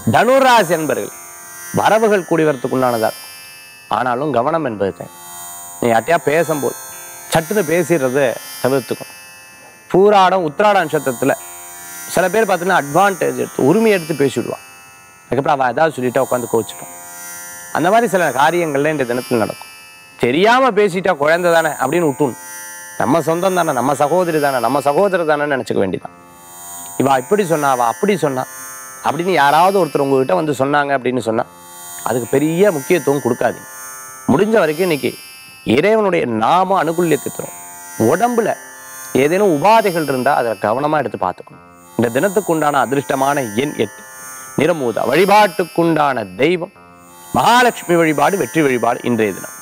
தனுராசி என்பர்கள் வரவுகள் கூடி வரத்துக்கு உண்டானதா இருக்கும். ஆனாலும் கவனம் என்பது தேவை. நீ யார்ட்டையா பேசும்போது சட்டுன்னு பேசிடுறத தவிர்த்துக்கும். பூராடம் உத்திராட நட்சத்திரத்தில் சில பேர் பார்த்தீங்கன்னா அட்வான்டேஜ் எடுத்து உரிமை எடுத்து பேசிவிடுவான். அதுக்கப்புறம் அவள் ஏதாவது சொல்லிட்டா உட்காந்து கோச்சிப்பான். அந்த மாதிரி சில காரியங்கள்ல இந்த தினத்தில் நடக்கும். தெரியாமல் பேசிட்டா குழந்தை தானே அப்படின்னு விட்டுணும். நம்ம சொந்தம் தானே, நம்ம சகோதரி தானே, நம்ம சகோதரர் தானே நினச்சிக்க வேண்டியதான். இவா இப்படி சொன்னா, அவள் அப்படி சொன்னா அப்படின்னு யாராவது ஒருத்தர் உங்ககிட்ட வந்து சொன்னாங்க அப்படின்னு சொன்னால் அதுக்கு பெரிய முக்கியத்துவம் கொடுக்காதீங்க. முடிஞ்ச வரைக்கும் இன்னைக்கு இறைவனுடைய நாம அனுகூல்யத்தை தரும். உடம்புல ஏதேனும் உபாதைகள் இருந்தால் அதை கவனமாக எடுத்து பார்த்துக்கணும். இந்த தினத்துக்குண்டான அதிர்ஷ்டமான எண் 8, நிறமூதா. வழிபாட்டுக்குண்டான தெய்வம் மகாலட்சுமி வழிபாடு, வெற்றி வழிபாடு இன்றைய தினம்.